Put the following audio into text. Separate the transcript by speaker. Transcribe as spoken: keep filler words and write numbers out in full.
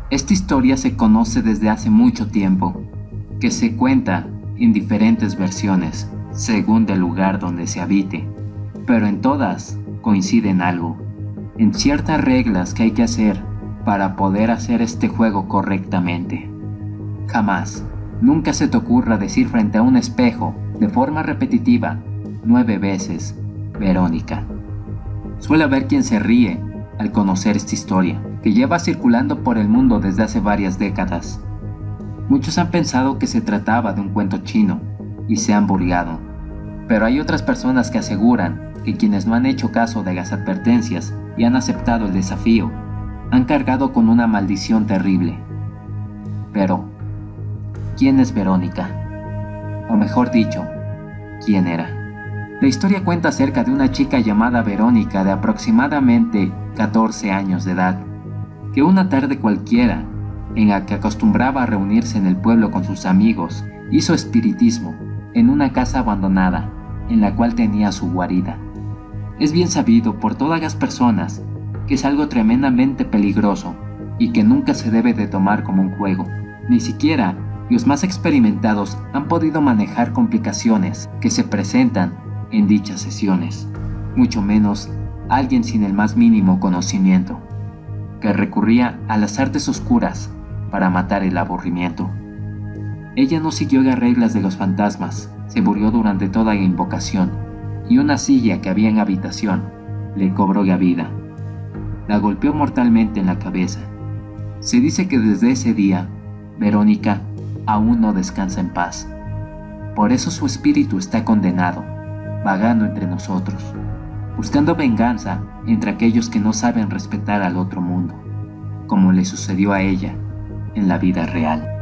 Speaker 1: Esta historia se conoce desde hace mucho tiempo, que se cuenta en diferentes versiones, según el lugar donde se habite, pero en todas coincide en algo, en ciertas reglas que hay que hacer para poder hacer este juego correctamente. Jamás, nunca se te ocurra decir frente a un espejo, de forma repetitiva, nueve veces, Verónica. Suele haber quien se ríe al conocer esta historia, que lleva circulando por el mundo desde hace varias décadas. Muchos han pensado que se trataba de un cuento chino y se han burlado, pero hay otras personas que aseguran que quienes no han hecho caso de las advertencias y han aceptado el desafío, han cargado con una maldición terrible. Pero, ¿quién es Verónica? O mejor dicho, ¿quién era? La historia cuenta acerca de una chica llamada Verónica de aproximadamente catorce años de edad, que una tarde cualquiera, en la que acostumbraba a reunirse en el pueblo con sus amigos, hizo espiritismo en una casa abandonada, en la cual tenía su guarida. Es bien sabido por todas las personas que es algo tremendamente peligroso y que nunca se debe de tomar como un juego. Ni siquiera los más experimentados han podido manejar complicaciones que se presentan en dichas sesiones, mucho menos alguien sin el más mínimo conocimiento, que recurría a las artes oscuras para matar el aburrimiento. Ella no siguió las reglas de los fantasmas, se murió durante toda la invocación, y una silla que había en la habitación le cobró la vida. La golpeó mortalmente en la cabeza. Se dice que desde ese día, Verónica aún no descansa en paz. Por eso su espíritu está condenado, vagando entre nosotros, buscando venganza entre aquellos que no saben respetar al otro mundo, como le sucedió a ella en la vida real.